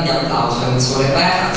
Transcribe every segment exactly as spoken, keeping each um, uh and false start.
grande applauso a Enzo Lepera.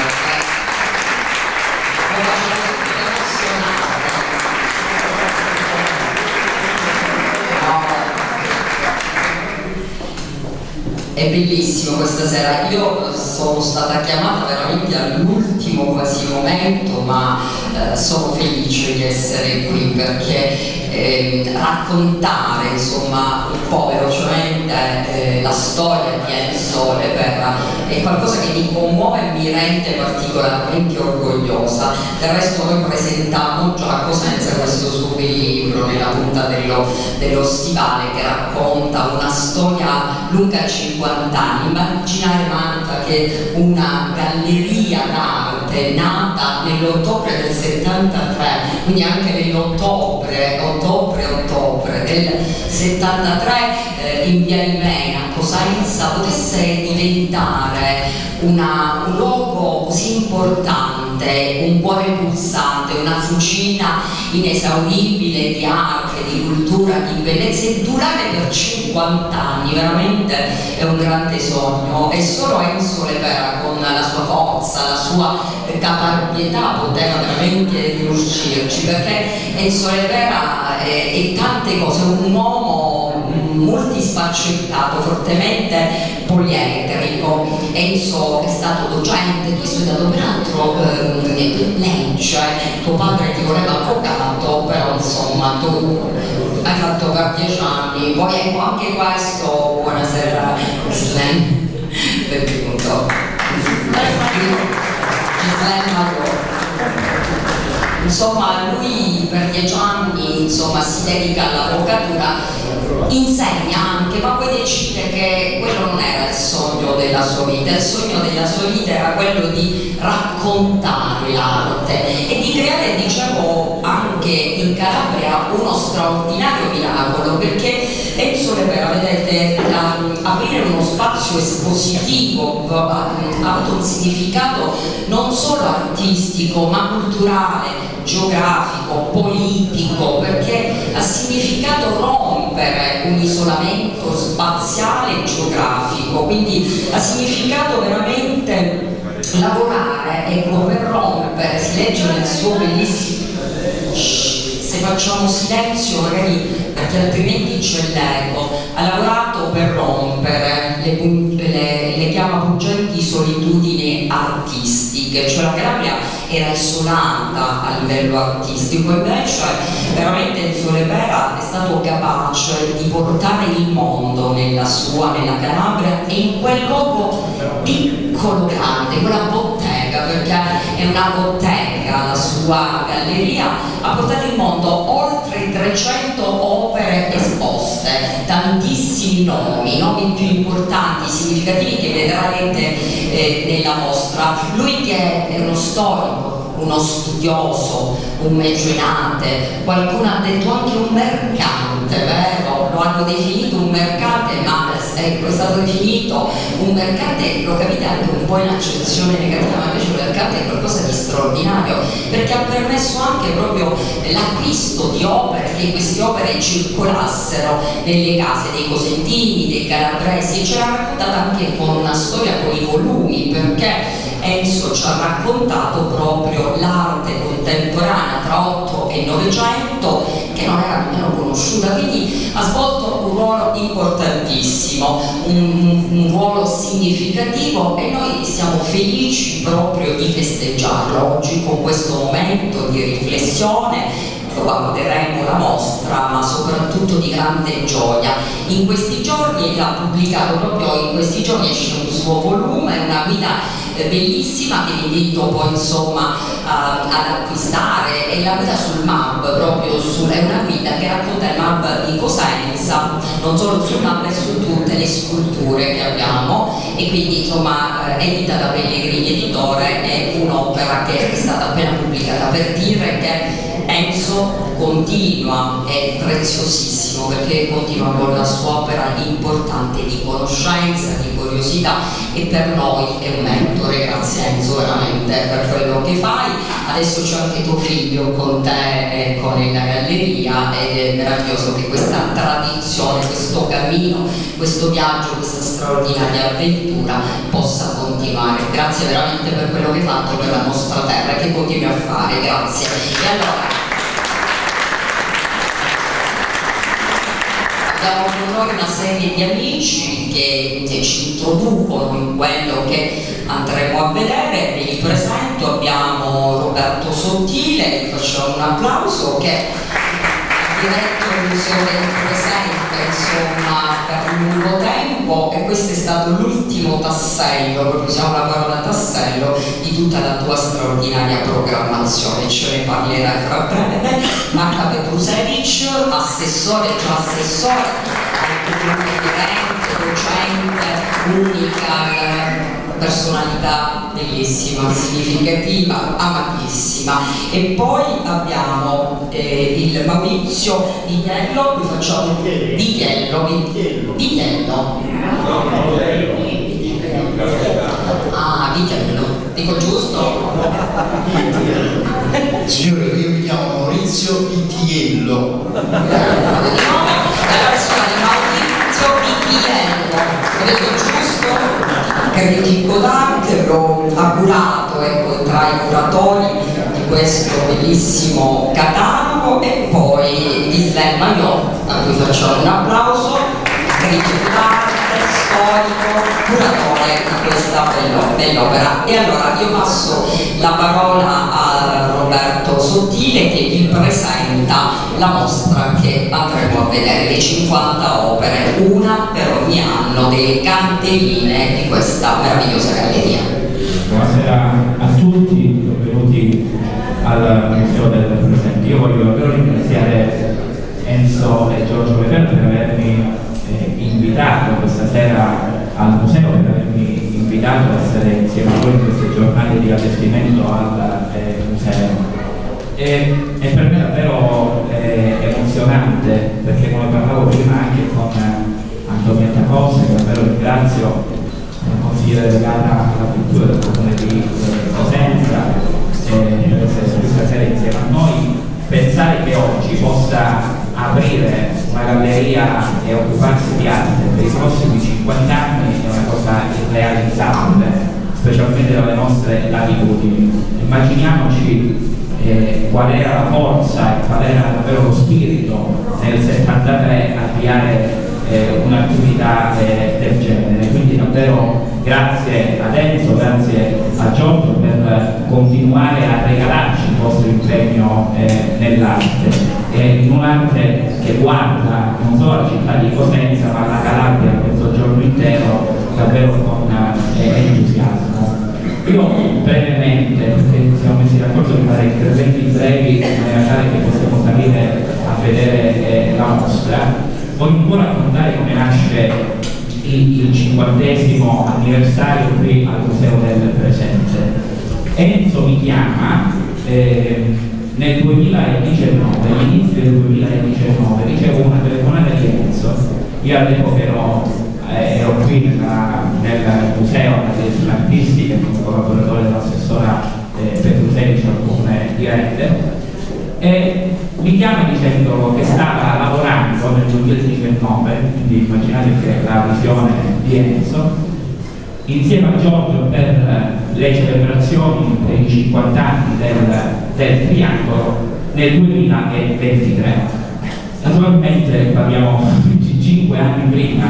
È bellissimo questa sera, io sono stata chiamata veramente all'ultimo quasi momento, ma eh, sono felice di essere qui perché eh, raccontare insomma un po' velocemente eh, la storia di Enzo Lepera è qualcosa che mi commuove e mi rende particolarmente orgogliosa. Del resto noi presentammo già a Cosenza questo suo libro nella punta dello, dello Stivale, che racconta una storia lunga cinquanta anni. Immaginare, Manta, che una galleria d'arte nata nell'ottobre del settantatré, quindi anche nell'ottobre, ottobre-ottobre del settantatré, eh, in Via Limena, a Cosenza, potesse diventare una, un luogo così importante, un cuore pulsante, una fucina inesauribile di arte, di cultura, di bellezza, e durare per cinquanta anni, veramente è un grande sogno. E solo Enzo Lepera, con la sua forza, la sua caparbietà, poteva veramente riuscirci, perché Enzo Lepera è, è tante cose, è un uomo multisfaccettato, fortemente poliedrico. Enzo è stato docente, tu hai studiato peraltro eh, legge, tuo padre ti voleva avvocato, però insomma tu hai fatto per dieci anni, poi ecco anche questo, buonasera Slen, benvenuto. Insomma, lui per dieci anni insomma, si dedica all'avvocatura, insegna anche, ma poi decide che quello non era il sogno della sua vita. Il sogno della sua vita era quello di raccontare l'arte e di creare, dicevo, anche in Calabria uno straordinario miracolo, perché Enzo Lepera, vedete, aprire uno spazio espositivo ha avuto un significato non solo artistico ma culturale, geografico, politico, perché ha significato rompere un isolamento spaziale e geografico, quindi ha significato veramente lavorare, ecco, per rompere. Si legge nel suo bellissimo, se facciamo silenzio magari, perché altrimenti c'è l'eco, ha lavorato per rompere le, le, le chiama pungenti solitudini artistiche, cioè la Calabria era isolata a livello artistico, invece veramente Enzo Lepera è stato capace di portare il mondo nella sua, nella Calabria, e in quel luogo piccolo grande, quella bottega, perché è una bottega la sua galleria, ha portato il mondo oltre trecento opere esposte, tantissimi nomi, nomi più importanti, significativi, che vedrete eh, nella mostra. Lui che è uno storico, uno studioso, un mecenate, qualcuno ha detto anche un mercante, vero? Lo hanno definito un mercante, ma ecco, è stato definito un mercante, lo capite, anche un po' in accezione negativa, ma invece il mercante è qualcosa di straordinario, perché ha permesso anche proprio l'acquisto di opere, che queste opere circolassero nelle case dei cosentini, dei calabresi, e ce l'ha raccontata anche con una storia con i volumi, perché Enzo ci ha raccontato proprio l'arte contemporanea tra otto e novecento, che non era nemmeno conosciuta, quindi ha svolto un ruolo importantissimo, un, un ruolo significativo, e noi siamo felici proprio di festeggiarlo oggi con questo momento di riflessione. Guarderemo la mostra, ma soprattutto di grande gioia. In questi giorni l'ha pubblicato, proprio in questi giorni esce un suo volume, una guida bellissima che vi invito poi insomma a, ad acquistare. È la guida sul M A B, proprio su, è una guida che racconta il M A B di Cosenza, non solo sul M A B, ma su tutte le sculture che abbiamo, e quindi insomma edita da Pellegrini Editore. È un'opera che è stata appena pubblicata, per dire che Enzo continua, è preziosissimo perché continua con la sua opera importante di conoscenza, di curiosità, curiosità, e per noi è un mentore. Grazie Enzo veramente per quello che fai. Adesso c'è anche tuo figlio con te e con la galleria, ed è meraviglioso che questa tradizione, questo cammino, questo viaggio, questa straordinaria avventura possa continuare. Grazie veramente per quello che hai fatto per la nostra terra e che continui a fare. Grazie. E allora abbiamo con noi una serie di amici che, che ci introducono in quello che andremo a vedere. Ve li presento: abbiamo Roberto Sottile, gli facciamo un applauso, che ha diretto il Museo del Presente insomma per un lungo tempo, e questo è stato l'ultimo tassello, proprio usiamo la parola tassello, di tutta la tua straordinaria programmazione. Ce ne parlerai fra breve. Marta Petrusevic, assessore, già assessore al comune di Trento, docente, unica, personalità bellissima, significativa, amatissima. E poi abbiamo eh, il Maurizio Di Chiello, vi facciamo Di Chiello, Di Chiello. Ah, Di Chiello, dico giusto? Signore, io mi chiamo Maurizio Ittiello. Allora si chiama Maurizio Ittiello, ho detto giusto? Critico d'arte, l'ho curato, ecco, tra i curatori di questo bellissimo catalogo. E poi Ghislaine Maillot, a cui facciamo un applauso, critico d'arte, storico, curatore di questa bell'opera. E allora io passo la parola a Roberto Sottile, che vi presenta la mostra che andremo a vedere, le cinquanta opere, una per ogni anno, delle canteline di questa meravigliosa galleria. Buonasera a tutti, benvenuti al Museo del Presente. Io voglio davvero ringraziare Enzo e Giorgio Veverno per avermi eh, invitato questa sera al museo, per avermi invitato a essere insieme a voi in queste giornate di allestimento al eh, museo. E, e per me è davvero eh, emozionante, perché come parlavo prima anche con Antonietta Costa, che davvero ringrazio, consigliere delegata alla cultura del comune di Cosenza, eh, per essere questa sera insieme a noi. Pensare che oggi possa aprire una galleria e occuparsi di arte per i prossimi cinquanta anni è una cosa irrealizzabile, specialmente dalle nostre latitudini. Immaginiamoci eh, qual era la forza e qual era davvero lo spirito nel settantatré avviare eh, un'attività eh, del genere. Quindi davvero grazie ad Enzo, grazie a Giorgio per continuare a regalarci il vostro impegno eh, nell'arte, e in un'arte che guarda non solo la città di Cosenza ma la Calabria il mezzogiorno intero davvero con eh, entusiasmo. Io brevemente, perché siamo messi d'accordo di fare interventi brevi in maniera tale che possiamo salire a vedere eh, la mostra, voglio un po' raccontare come nasce il cinquantesimo anniversario qui al Museo del Presente. Enzo mi chiama eh, nel duemiladiciannove, all'inizio del duemiladiciannove, ricevo una telefonata di Enzo. Io all'epoca ero, eh, ero qui nella, nel museo delle artistiche come collaboratore dell'assessora eh, Petrusevic al comune di Rende, e mi chiama dicendo che stava lavorando nel duemiladiciannove, quindi immaginate che la visione di Enzo, insieme a Giorgio per le celebrazioni per i cinquanta anni del, del Triangolo nel duemilaventitré. Naturalmente parliamo di cinque anni prima.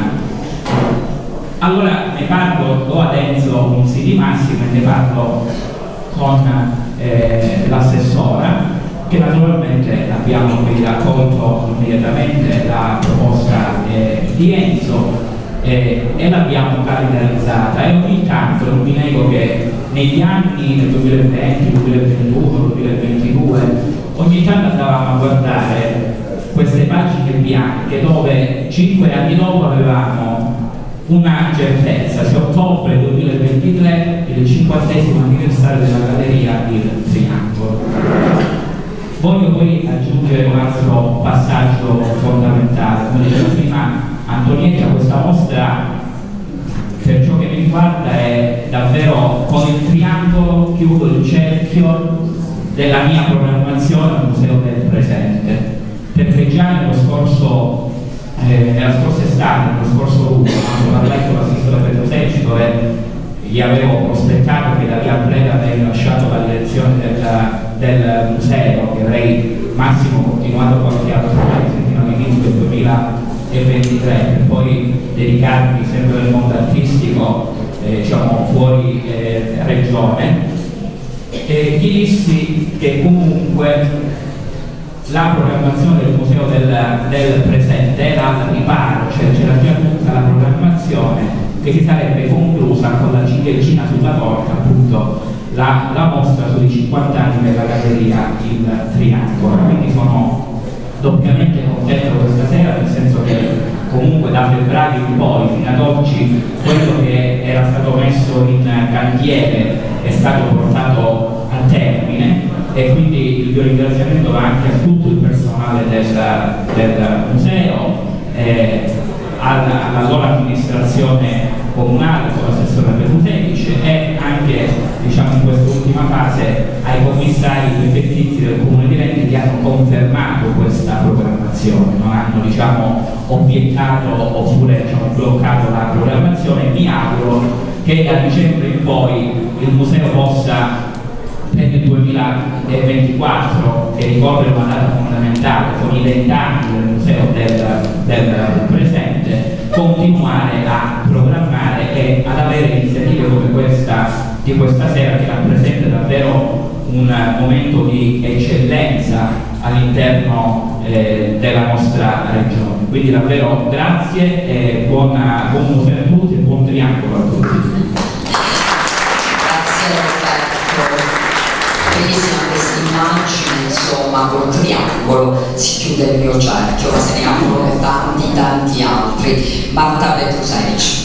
Allora ne parlo, do ad Enzo un sì di massima e ne parlo con eh, l'assessora, che naturalmente abbiamo quindi accolto immediatamente la proposta eh, di Enzo eh, e l'abbiamo calendarizzata, e ogni tanto non vi nego che negli anni del duemilaventi, duemilaventuno, duemilaventidue ogni tanto andavamo a guardare queste pagine bianche dove cinque anni dopo avevamo una certezza: se ottobre duemilaventitré il cinquantesimo anniversario della galleria Il Triangolo. Voglio poi aggiungere un altro passaggio fondamentale. Come diceva prima Antonietta, questa mostra, per ciò che riguarda è davvero con il triangolo chiudo il cerchio della mia programmazione al Museo del Presente, perché già nello scorso, eh, nella scorsa estate, nello scorso luglio, quando ho letto l'assessore per Musei, dove gli avevo prospettato che da lì a breve avrei lasciato la direzione del, del museo, che avrei massimo continuato qualche altro mese fino all'inizio del duemilaventitré, per poi dedicarmi sempre al mondo artistico, eh, diciamo fuori eh, regione. E gli dissi che comunque la programmazione del Museo del, del Presente era al riparo, cioè c'era già tutta la programmazione che si sarebbe conclusa con la ciliegina sulla torta, appunto la, la mostra sui cinquanta anni della galleria Il Triangolo. Quindi sono doppiamente contento questa sera, nel senso che comunque da febbraio in poi fino ad oggi quello che era stato messo in cantiere è stato portato a termine, e quindi il mio ringraziamento va anche a tutto il personale del, del museo, eh, alla, all'allora amministrazione comunale con l'assessore Perutenic, e anche, diciamo, in quest'ultima fase ai commissari prefettizi del Comune di Lenti, che hanno confermato questa programmazione, non hanno, diciamo, obiettato oppure, diciamo, bloccato la programmazione. Mi auguro che da dicembre in poi il museo possa, per il duemilaventiquattro, che ricopre una data fondamentale con i vent'anni del museo del, del presente, continuare a programmare e ad avere iniziative come questa di questa sera, che rappresenta davvero un momento di eccellenza all'interno eh, della nostra regione. Quindi davvero grazie e buona, buon museo a tutti e buon triangolo a tutti. Grazie Roberto. Bellissima questa immagine, insomma, col triangolo si chiude il mio cerchio, ma se ne aprono tanti tanti altri. Marta Petrusenic.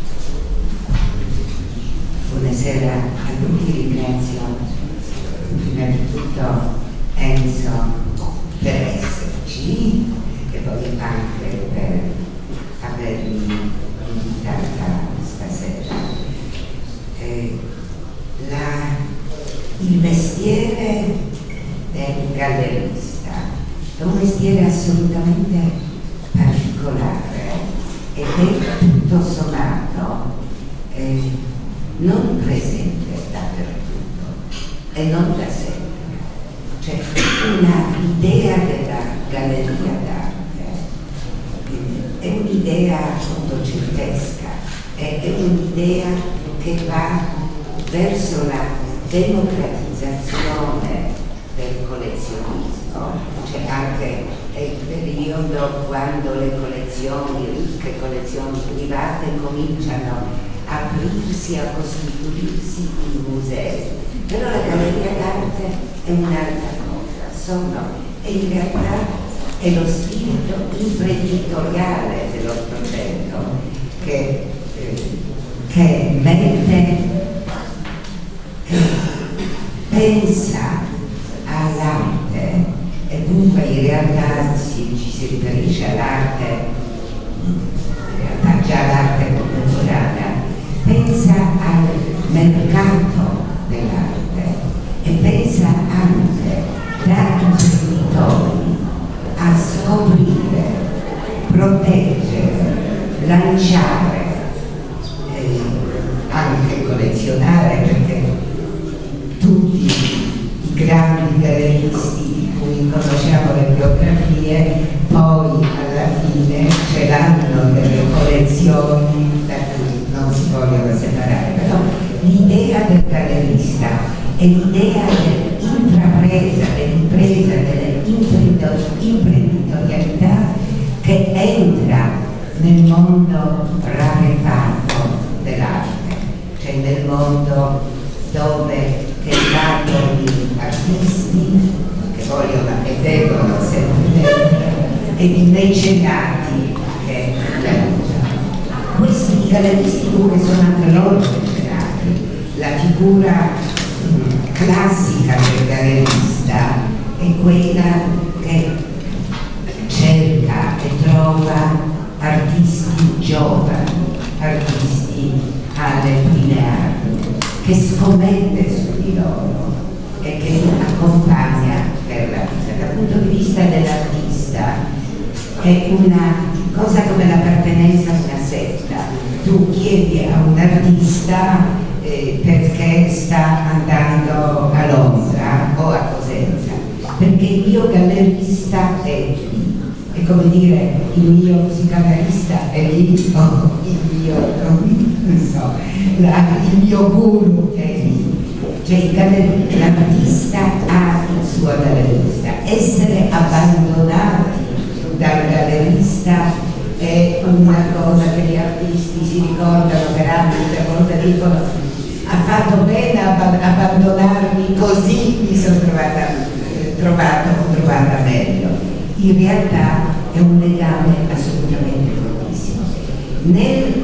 Buonasera a tutti, ringrazio prima di tutto Enzo per esserci e poi anche per avermi invitata stasera. Eh, la, il mestiere del gallerista è un mestiere assolutamente particolare ed è tutto sommato eh, non presente dappertutto e non da sempre. C'è un'idea della galleria d'arte, è un'idea ottocentesca, è un'idea che va verso la democratizzazione del collezionismo. C'è anche il periodo quando le collezioni, ricche collezioni private cominciano aprirsi, a costituirsi in musei, però la galleria d'arte è un'altra cosa, sono, e in realtà è lo spirito imprenditoriale dell'Ottocento che, eh, che mette, che pensa all'arte, e dunque in realtà si, ci si riferisce all'arte, in realtà già l'arte contemporanea, pensa al mercato dell'arte e pensa anche da imprenditori a scoprire, proteggere, lanciare, eh, anche collezionare, perché tutti i grandi galleristi di cui conosciamo le biografie poi alla fine ce l'hanno delle collezioni da cui non si vogliono separare, però l'idea del gallerista è l'idea dell'intrapresa, dell'impresa, dell'imprenditorialità che entra nel mondo rarefatto dell'arte, cioè nel mondo dove che vanno gli artisti che vogliono e devono sempre vendere e i mecenati che aiutano. Questi galleristi dunque sono anche loro mecenati. La figura mh, classica del gallerista è quella che cerca e trova artisti giovani, artisti alle che scommette su di loro e che li accompagna per la vita. Dal punto di vista dell'artista è una cosa come l'appartenenza a una setta. Tu chiedi a un artista eh, perché sta andando a Londra o a Cosenza, perché il mio gallerista è lì, è come dire il mio psicanalista è lì, o il mio, non so, la, il mio guru è lì. Cioè l'artista ha il suo gallerista. Essere abbandonati dal gallerista è una cosa che gli artisti si ricordano per anni, per volte dicono ha fatto bene a abbandonarmi, così mi sono trovata, eh, trovato, trovata meglio. In realtà è un legame assolutamente fortissimo. Nel,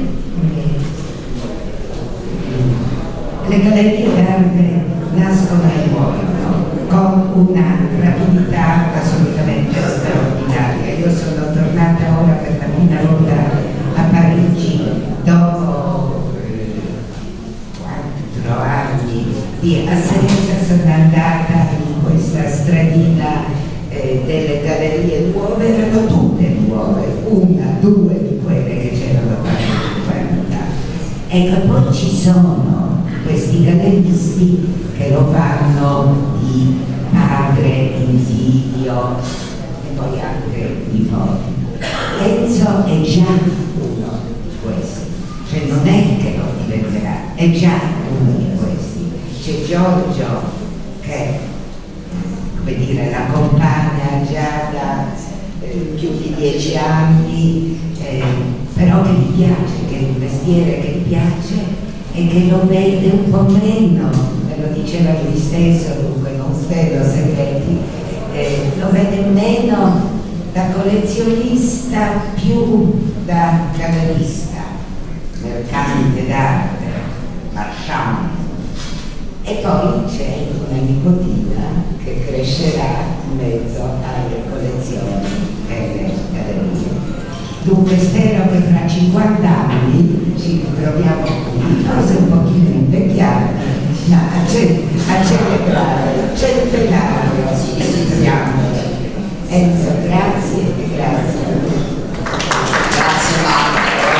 le gallerie d'arte nascono e muoiono con una rapidità assolutamente straordinaria. Io sono tornata ora per la prima volta a Parigi dopo quattro anni di assenza. Sono andata in questa stradina eh, delle gallerie nuove, erano tutte nuove, una, due di quelle che c'erano quaranta. Ecco, poi ci sono questi galleristi che lo fanno di padre in figlio e poi anche di nipoti. Enzo è già uno di questi, cioè non è che lo diventerà, è già uno di questi. C'è Giorgio che, come dire, l'accompagna già da eh, più di dieci anni, eh, però che gli piace, che è un mestiere che gli piace e che lo vede un po' meno, me lo diceva lui stesso, dunque non svelo segreti, eh, lo vede meno da collezionista, più da gallerista, mercante d'arte, marchand. E poi c'è una nipotina che crescerà in mezzo alle collezioni e alle gallerie. Dunque spero che fra cinquanta anni ci ritroviamo qui, forse un pochino invecchiati, ma a, ce a celebrare il centenario, speriamo. Enzo, grazie e grazie. Grazie Marco,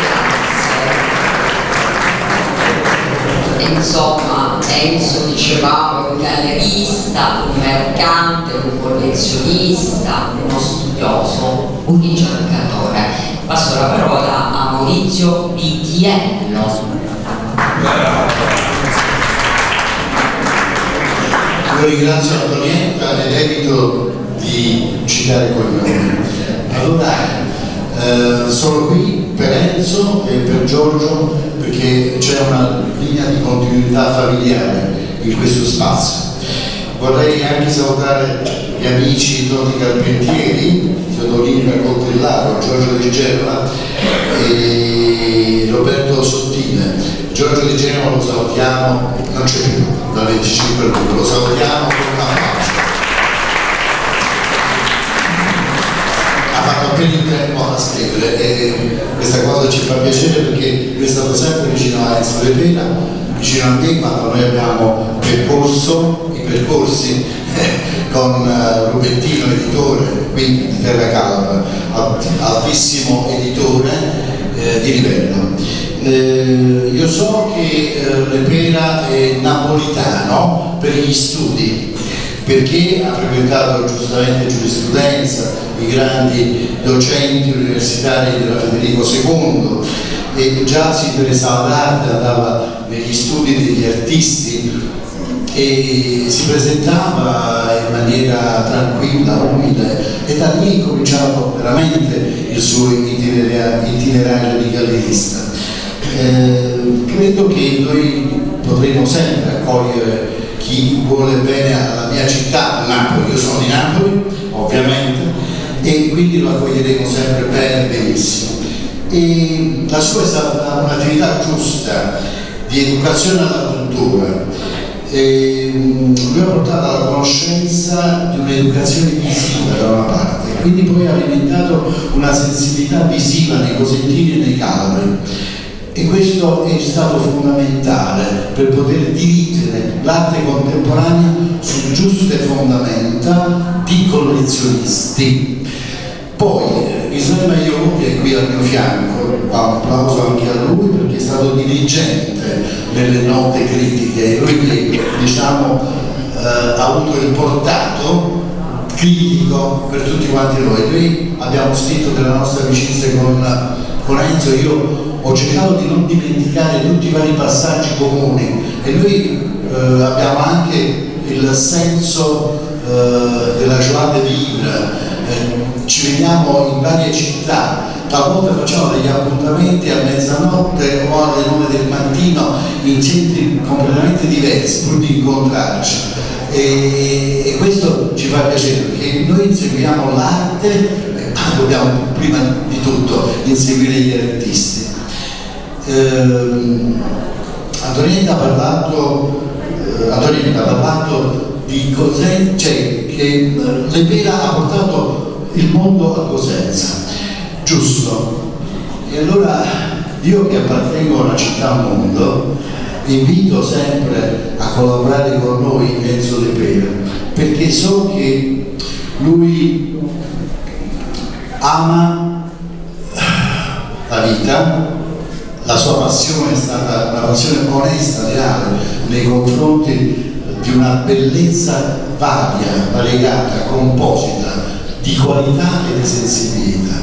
grazie. Insomma, Enzo dicevamo è un gallerista, un mercante, un collezionista, uno studioso, un ricercatore. Passo la parola a Maurizio Pitiello. Io ringrazio Antonietta ed evito di citare cognomi. Allora, eh, sono qui per Enzo e per Giorgio perché c'è una linea di continuità familiare in questo spazio. Vorrei anche salutare gli amici Toti Carpentieri, Teodolino Coltellaro, Giorgio Di Genova e Roberto Sottile. Giorgio Di Genova lo salutiamo, non c'è più, da venticinque luglio, lo salutiamo con un applauso. Ha fatto appena in tempo a scrivere e questa cosa ci fa piacere perché lui è stato sempre vicino a Enzo Lepera, vicino a me quando noi abbiamo percorso i percorsi con uh, Rubettino editore, qui di Terra Calva, altissimo editore eh, di livello. Eh, io so che eh, Lepera è napolitano per gli studi, perché ha frequentato giustamente giurisprudenza, i grandi docenti universitari della Federico secondo e già si interessava d'arte, andava negli studi degli artisti e si presentava in maniera tranquilla, umile e da lì è cominciato veramente il suo itinerario di gallerista. Eh, credo che noi potremo sempre accogliere chi vuole bene alla mia città, Napoli. Io sono di Napoli, ovviamente, e quindi lo accoglieremo sempre bene e benissimo. E la sua è stata un'attività giusta di educazione alla cultura. E lui ha portato alla conoscenza di un'educazione visiva da una parte, quindi poi ha alimentato una sensibilità visiva nei cosentini e nei calabri. e questo è stato fondamentale per poter dirigere l'arte contemporanea su giuste fondamenta di collezionisti. Poi Israele Maio, che è qui al mio fianco, un applauso anche a lui perché è stato diligente nelle note critiche, lui che diciamo eh, ha avuto il portato critico per tutti quanti noi. Noi abbiamo scritto della nostra amicizia con, con Enzo, io ho cercato di non dimenticare tutti i vari passaggi comuni e noi eh, abbiamo anche il senso eh, della joie de vivre, eh, ci vediamo in varie città, talvolta facciamo degli appuntamenti a mezzanotte o alle nove del mattino in centri completamente diversi pur di incontrarci. E, e questo ci fa piacere perché noi inseguiamo l'arte, ma dobbiamo prima di tutto inseguire gli artisti. Eh, Antonietta ha parlato, eh, Antonietta ha parlato di Cosenza, cioè che eh, Lepera ha portato il mondo a Cosenza, giusto? E allora io che appartengo a una città mondo invito sempre a collaborare con noi Enzo Lepera, perché so che lui ama la vita, la sua passione è stata una passione onesta, reale, nei confronti di una bellezza varia, variegata, composita, di qualità e di sensibilità.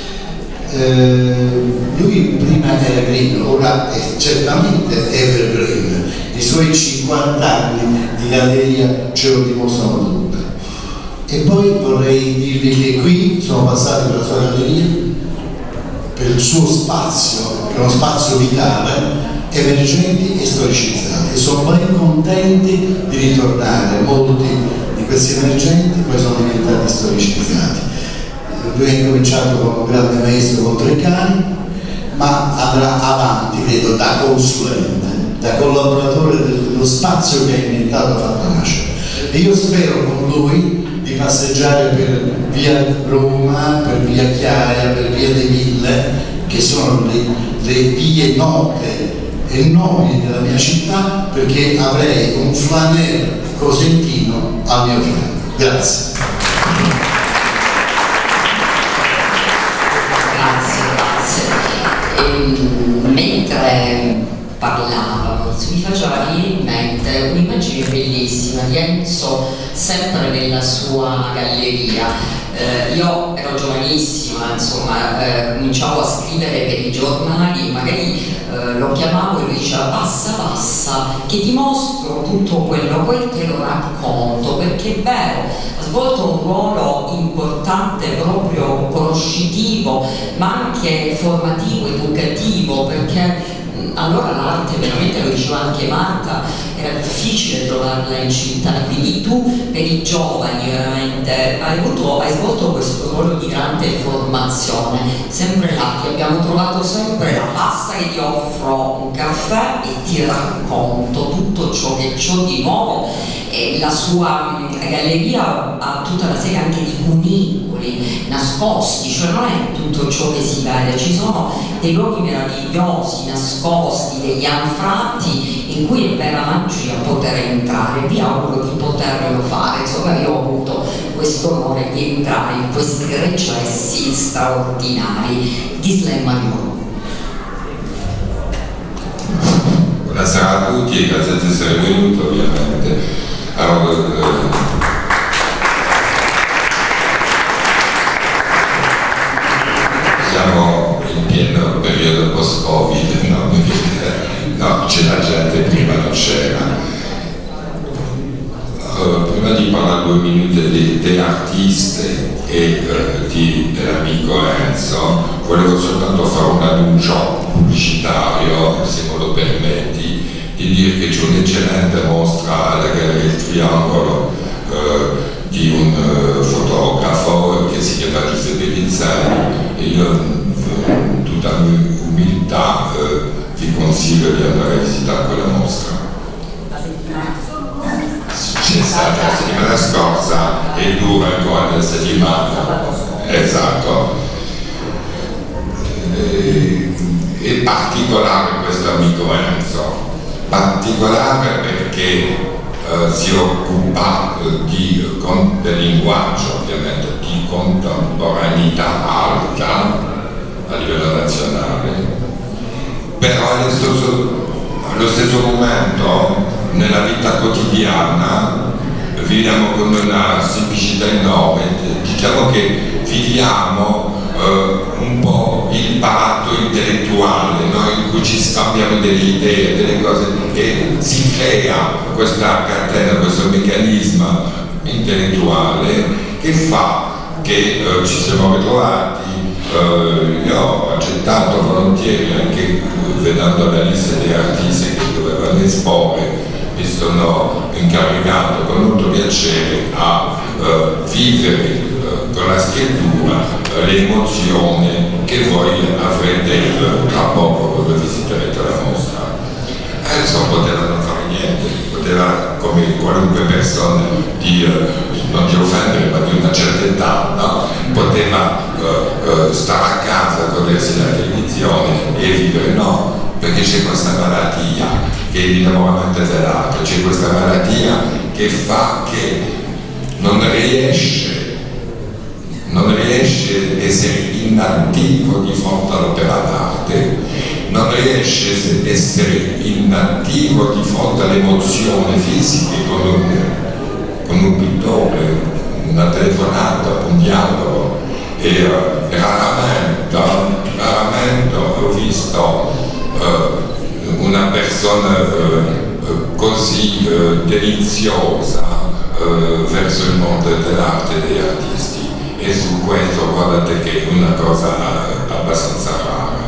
Eh, lui prima era green, ora è certamente evergreen, i suoi cinquanta anni di galleria ce lo dimostrano tutto. E poi vorrei dirvi che qui sono passati per la sua galleria, per il suo spazio, che è uno spazio vitale, emergenti e storicizzati, e sono ben contenti di ritornare. Molti di questi emergenti poi sono diventati storicizzati. Lui ha incominciato come un grande maestro con Treccani, ma andrà avanti, credo, da consulente, da collaboratore dello spazio che ha inventato, ha fatto nascere. E io spero con lui di passeggiare per via Roma, per via Chiaia, per via dei Mille, che sono le, le vie note e nobili della mia città, perché avrei un flaneur cosentino al mio fianco. Grazie. Grazie, grazie. E, mentre parlavano, mi faceva venire in mente un'immagine bellissima di Enzo sempre nella sua galleria. Eh, io ero giovanissima, insomma, eh, cominciavo a scrivere per i giornali, magari eh, lo chiamavo e lui diceva passa, passa, che ti mostro tutto quello, poi te lo racconto, perché è vero, ha svolto un ruolo importante proprio conoscitivo, ma anche formativo, educativo, perché allora l'arte, veramente lo diceva anche Marta, era difficile trovarla in città, quindi tu per i giovani veramente hai, avuto, hai svolto questo ruolo di grande formazione, sempre là, ti abbiamo trovato sempre la passa che ti offro un caffè e ti racconto tutto ciò che c'ho di nuovo. E la sua galleria ha tutta una serie anche di cunicoli nascosti, cioè non è tutto ciò che si vede, ci sono dei luoghi meravigliosi, nascosti, degli anfratti in cui è vera magia poter entrare. Vi auguro di poterlo fare, insomma io ho avuto questo onore di entrare in questi recessi straordinari di Slam Mario. Buonasera a tutti e grazie di essere venuto ovviamente. Allora, eh, siamo in pieno periodo post-Covid, no? No, c'era gente, prima non c'era. Uh, prima di parlare due minuti delle artiste e uh, di, dell'amico Enzo, volevo soltanto fare un annuncio pubblicitario, se me lo permetti, di dire che c'è un'eccellente mostra alla Galleria Il Triangolo uh, di un uh, fotografo che si chiama Giuseppe Pizzani, e io in tutta umiltà uh, vi consiglio di andare a visitare quella mostra. C'è stata la settimana scorsa e dura ancora una settimana, esatto. E, è particolare questo amico Enzo, particolare perché eh, si occupa eh, di, con, del linguaggio, ovviamente, di contemporaneità alta a livello nazionale, però allo stesso, allo stesso momento nella vita quotidiana viviamo con una semplicità enorme, diciamo che viviamo Uh, un po' il patto intellettuale, no? In cui ci scambiamo delle idee, delle cose, e si crea questa catena, questo meccanismo intellettuale che fa che uh, ci siamo ritrovati. Uh, io ho accettato volentieri, anche vedendo la lista degli artisti che dovevano esporre, mi sono incaricato con molto piacere a uh, vivere uh, con la scrittura le emozioni che voi avrete tra poco quando visiterete la mostra. Enzo poteva non fare niente, poteva, come qualunque persona di, non ti offendere, ma di una certa età, no? Poteva uh, uh, stare a casa, godersi la televisione e vivere. No, perché c'è questa malattia che è l'innamoramento dell'arte, c'è questa malattia che fa che non riesce non riesce a essere inattivo di fronte all'opera d'arte, non riesce a essere inattivo di fronte alle emozioni fisiche con un, con un pittore, una telefonata, un dialogo, e uh, raramente, raramente ho visto uh, una persona uh, così uh, deliziosa uh, verso il mondo dell'arte e degli artisti. E su questo guardate che è una cosa abbastanza rara.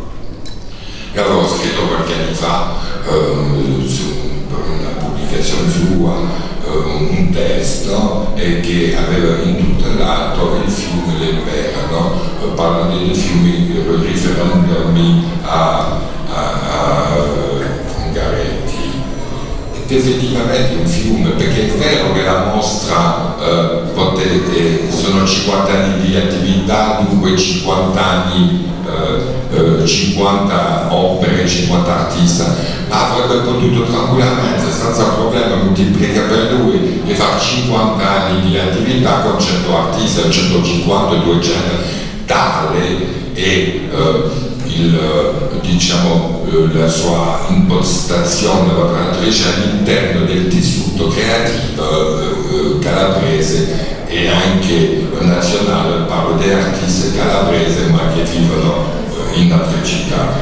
E allora ho scritto qualche anni fa eh, su, per una pubblicazione sua eh, un testo eh, che aveva intitolato Il fiume Lempera, no? Parlando dei fiumi, riferendomi a, a, a Ungaretti. Effettivamente un fiume, perché è vero che la mostra eh, potete, sono cinquanta anni di attività, dunque cinquanta anni, eh, eh, cinquanta opere, cinquanta artisti, ma avrebbe potuto tranquillamente, senza problema, moltiplicare per lui e fare cinquanta anni di attività con cento artisti, centocinquanta, duecento, tale e eh, il, diciamo, la sua impostazione lavoratrice all'interno del tessuto creativo calabrese e anche nazionale. Parlo di artisti calabresi ma che vivono in altre città.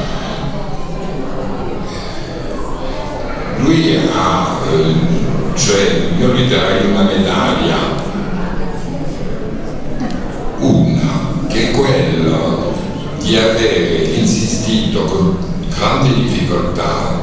Lui ha, cioè io gli darei una medaglia, una che è quella di avere insistito con grande difficoltà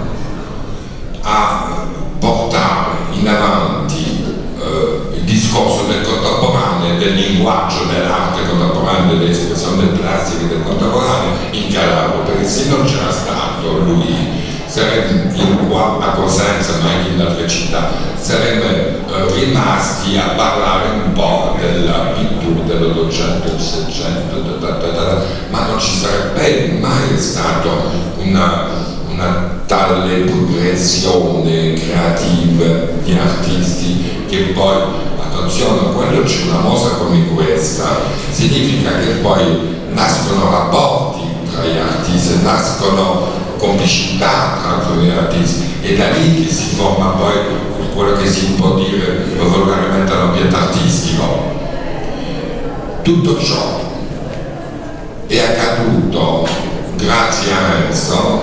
a portare in avanti eh, il discorso del contemporaneo, del linguaggio dell'arte contemporanea, delle espressioni plastiche del contemporaneo in Calabria, perché se non c'era stato lui, sarebbe in qua a Cosenza ma anche in altre città, saremmo eh, rimasti a parlare un po' della pittura dell'Ottocento, del Seicento, ma non ci sarebbe mai stata una, una tale progressione creativa di artisti che poi, attenzione, quando c'è una mostra come questa, significa che poi nascono rapporti tra gli artisti, nascono complicità tra gli artisti, e da lì che si forma poi quello che si può dire volgarmente l'ambiente artistico. Tutto ciò è accaduto grazie a Enzo,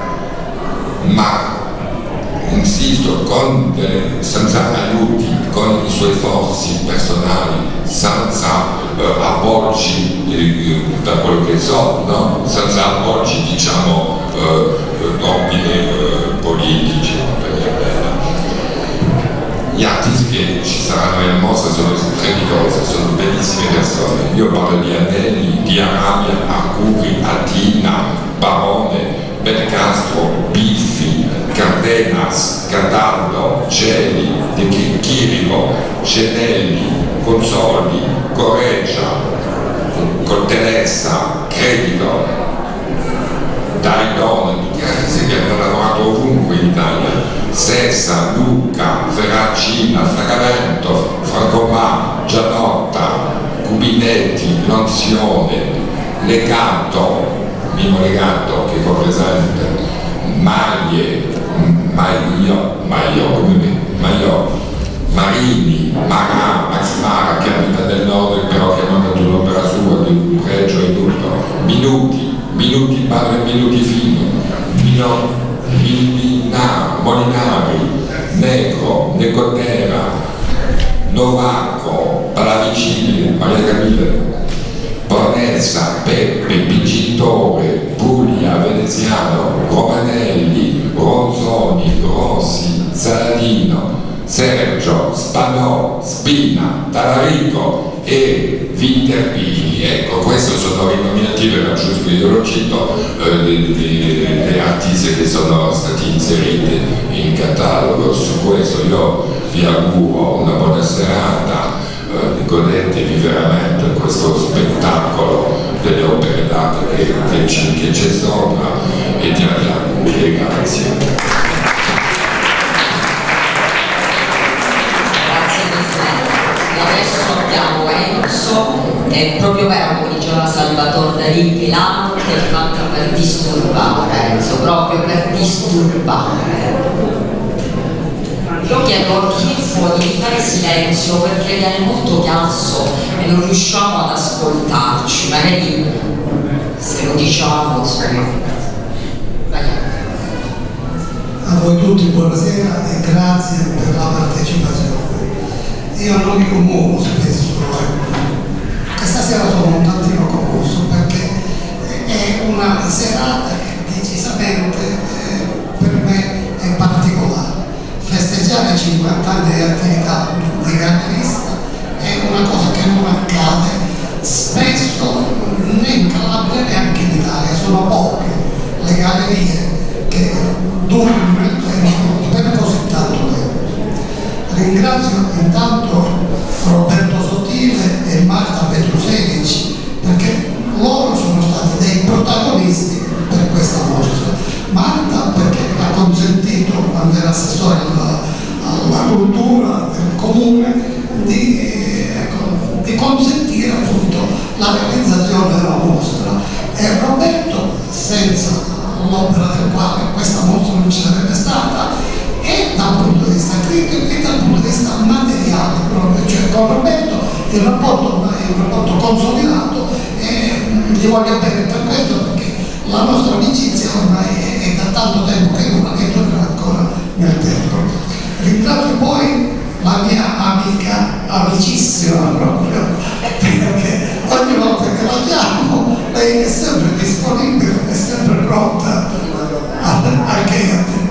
ma insisto, con delle, senza aiuti, con i suoi forzi personali, senza eh, appoggi eh, da quello che so, no? Senza appoggi, diciamo, eh, troppi eh, politici. Gli artisti che ci saranno in mostra sono strepitosi, sono bellissime persone. Io parlo di Anelli, di Arabia, Arcuri, Atina, Barone, Belcastro, Biffi, Cardenas, Cataldo, Celi, De Chirico, Cenelli, Consoli, Correggia, Coltelessa, Credito. Dai Don, tutti artisti che hanno lavorato ovunque in Italia, Sessa, Lucca, Ferracina, Fragavento, Francomà, Gianotta, Cubinetti, Nonzione, Legato, Mimo Legato che è presente, Maglie, Maglio, Maglio, come me, Maglio, Marini, Marà, Max Mara che abita nel nord però che non ha dato l'opera sua, di pregio e tutto, Minuti, Minuti padre Minuti figlio, Mino, Milina, Molinari, Negro, Necotera, Novacco, Pallavicini, Maria Camille, Bornezza, Peppe, Vincitore, Puglia, Veneziano, Romanelli, Ronzoni, Rossi, Saladino, Sergio, Spanò, Spina, Talarico e Viterbini. Ecco, questi sono i nominativi, era giusto che io lo cito, eh, degli artisti che sono stati inseriti in catalogo. Su questo io vi auguro una buona serata, eh, godetevi veramente questo spettacolo delle opere d'arte che, che, che c'è sopra e ti anche grazie. Adesso abbiamo Enzo, è proprio vero come diceva Salvatore Dalì che l'arte è fatta per disturbare, Enzo, proprio per disturbare. Io chiedo a chi è fuori di fare silenzio perché viene molto chiasso e non riusciamo ad ascoltarci, magari se lo diciamo insomma. A voi tutti buonasera e grazie per la partecipazione. Io non mi commuovo spesso, questa sera sono un tantino commosso perché è una serata che decisamente eh, per me è particolare. Festeggiare cinquanta anni di attività di gallerista è una cosa che non accade spesso né in Calabria neanche in Italia, sono poche le gallerie che durano nel tempo per così tanto tempo. Ringrazio intanto Roberto Sottile e Marta Petrusevic perché loro sono stati dei protagonisti per questa mostra. Marta perché ha consentito, quando era assessore alla, alla cultura del comune, di, ecco, di consentire appunto la realizzazione della mostra. E Roberto, senza l'opera del quale questa mostra non ci sarebbe stata, e dal punto di vista critico e dal punto di vista materiale proprio, cioè con Roberto il rapporto ormai è un rapporto consolidato e gli voglio bene per questo perché la nostra amicizia ormai è, è da tanto tempo che dura e durerà ancora nel tempo. Ringrazio poi la mia amica amicissima proprio perché ogni volta che la chiamo lei è sempre disponibile, è sempre pronta anche a te.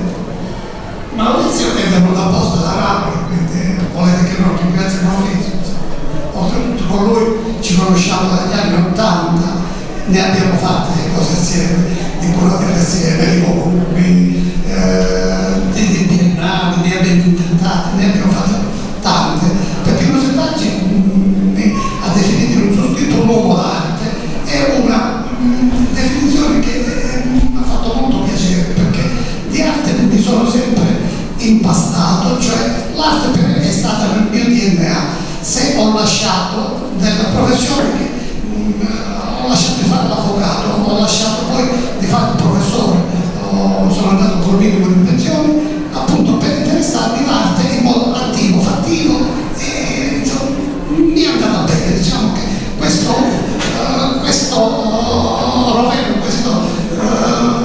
Maurizio è venuto apposta da Rami, quindi volete che non ringrazi Maurizio. Oltretutto con lui ci conosciamo dagli anni ottanta, ne abbiamo fatte di cose assieme, di curatele assieme, di volumi, eh, di, di biennali, ne abbiamo intentate, ne abbiamo fatte tante, perché Pino Setacci mi ha definito in un suo scritto un uomo d'arte, è una mh, definizione che eh, mi ha fatto molto piacere, perché di arte mi sono sempre impastato, cioè l'arte per me è stata nel mio D N A. Se ho lasciato della professione, mh, ho lasciato di fare l'avvocato, ho lasciato poi di fare il professore, ho, sono andato col minimo di pensione, appunto per interessarmi l'arte in modo attivo, fattivo e insomma, mi è andata bene, diciamo che questo, uh, questo uh, rovello, questo uh,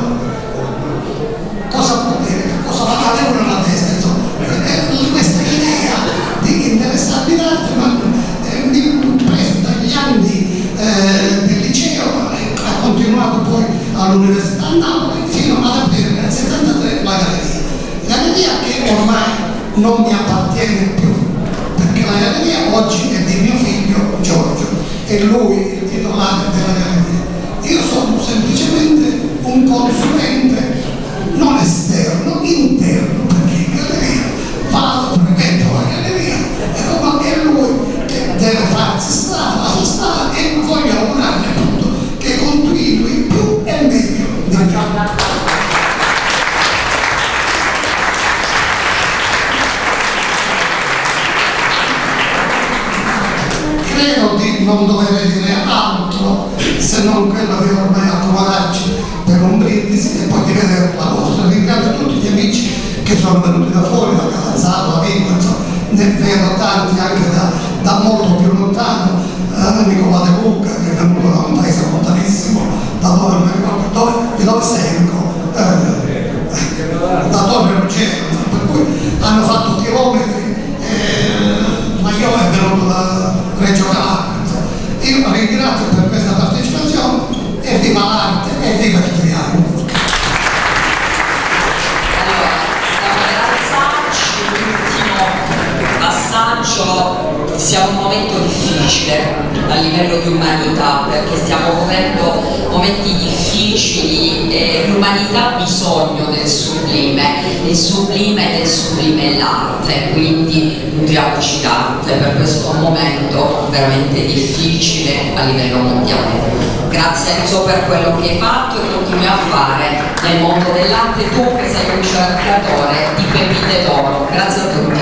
cosa vuol dire, cosa va a avere nella testa, insomma, eh, questa idea di interessarmi d'arte, ma eh, mi preso dagli anni eh, del liceo e ha continuato poi all'università a Napoli fino ad aprire nel settantatré la galleria. Galleria che ormai non mi appartiene più, perché la galleria oggi è di mio figlio Giorgio, è lui il titolare della galleria. Io sono semplicemente un consulente non esterno, interno, perché in galleria vado, prevento la galleria e come è lui che deve farsi strada, la sua strada, e voglio augurarmi appunto che continui più e meglio. non dover dire altro se non quello che ormai accomodarci per un brindisi e poi di vedere la vostra. Ringrazio tutti gli amici che sono venuti da fuori, da Catanzaro, da Vigo, insomma, ne vedo tanti anche da, da molto più lontano, eh, Nicola De Luca che è venuto da un paese lontanissimo, da dove non mi ricordo dove, di dove sei Nicola? Eh, da Torre Ruggero, per cui hanno fatto chilometri, eh, ma io è venuto da Reggio Calabria. Io ringrazio per questa partecipazione e viva l'arte e viva il triangolo. Allora, stiamo per alzarci, l'ultimo passaggio, sia un momento difficile a livello di umanità, perché stiamo vivendo momenti difficili e l'umanità ha bisogno del sublime, il sublime del sublime è l'arte, quindi nutriamoci d'arte per questo momento veramente difficile a livello mondiale. Grazie Enzo per quello che hai fatto e continui a fare nel mondo dell'arte, tu che sei un cercatore di pepite d'oro. Grazie a tutti.